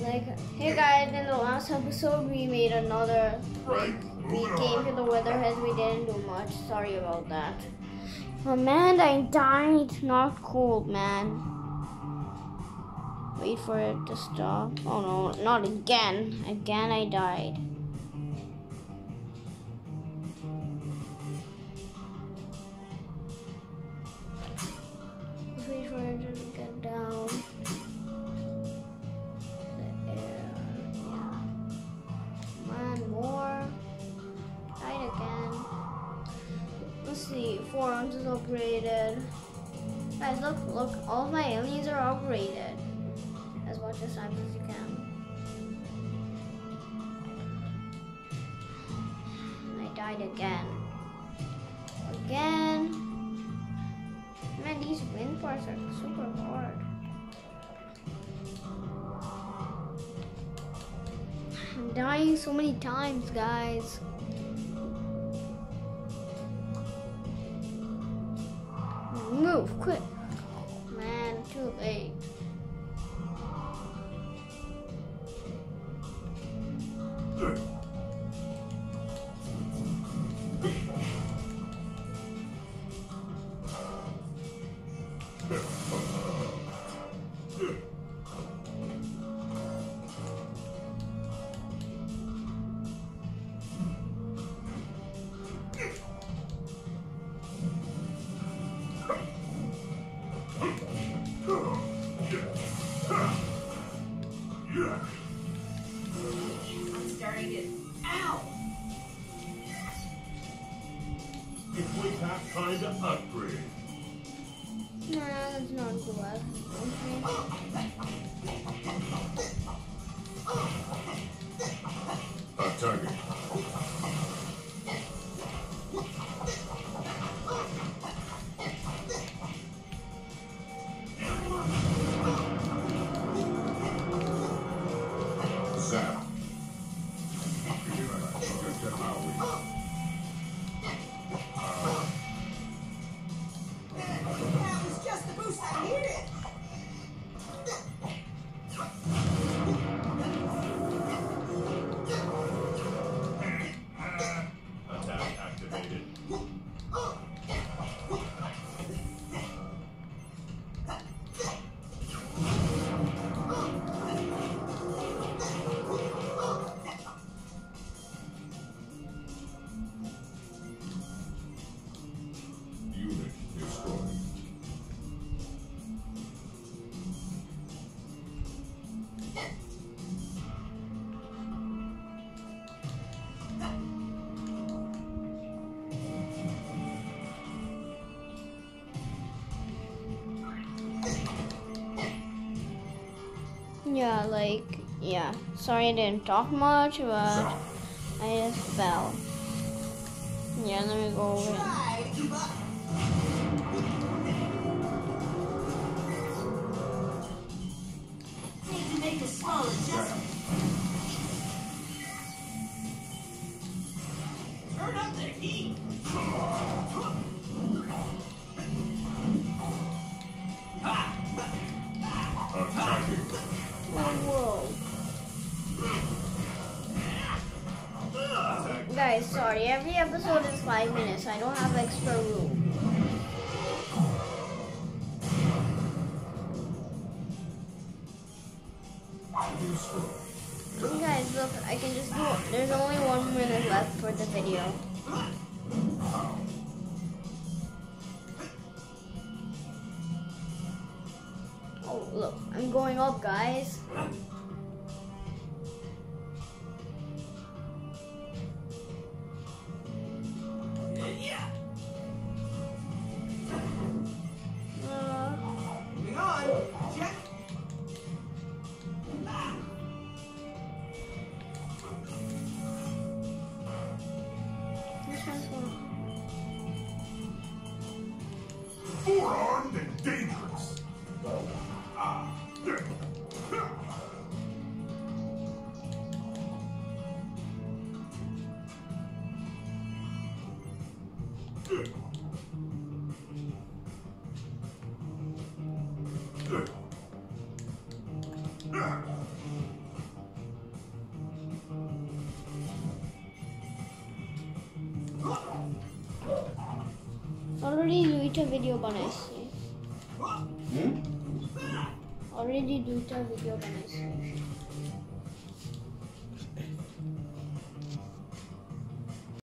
Like, hey guys, in the last episode we made another, like, we came to the Weatherhead, we didn't do much, sorry about that. Oh man, I died, not cool, man. Wait for it to stop. Oh no, not again. Again I died. Wait for it to get down. The air, yeah. One more. Died again. Let's see, 4 ounces upgraded. Guys, look, all of my aliens are upgraded. As much as times as you can. I died again. Again. Man, these wind parts are super hard. I'm dying so many times, guys. Move, quick. Man, too late. I'm starting it. Ow! If we have time to upgrade. Nah, that's not good. Target. Zap. That was just the boost I needed. Attack activated. Unit destroyed. Yeah, like, yeah. Sorry I didn't talk much, but I just fell. Yeah, let me go over it. Try to keep up. Need to make a small adjustment. Turn up the heat. Attacking. Whoa. Guys, sorry. Every episode is 5 minutes. I don't have extra room. Destroyed. Guys, look, I can just do. There's only 1 minute left for the video. Oh, look, I'm going up, guys. Yeah. Uh, Moving on. Check. this one's one. Forearmed and dangerous. দুইটা video বানাইছি already দুইটা video বানাইছি